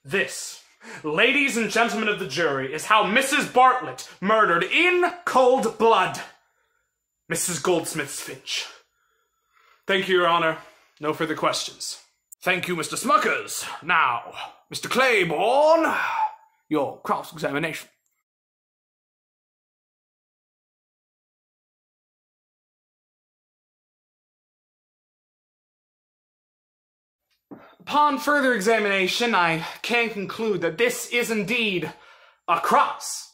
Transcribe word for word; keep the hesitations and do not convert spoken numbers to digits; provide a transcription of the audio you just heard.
This, ladies and gentlemen of the jury, is how Missus Bartlett murdered in cold blood Missus Goldsmith's Finch. Thank you, Your Honor. No further questions. Thank you, Mister Smuckers. Now, Mister Claiborne, your cross-examination. Upon further examination, I can conclude that this is indeed a cross.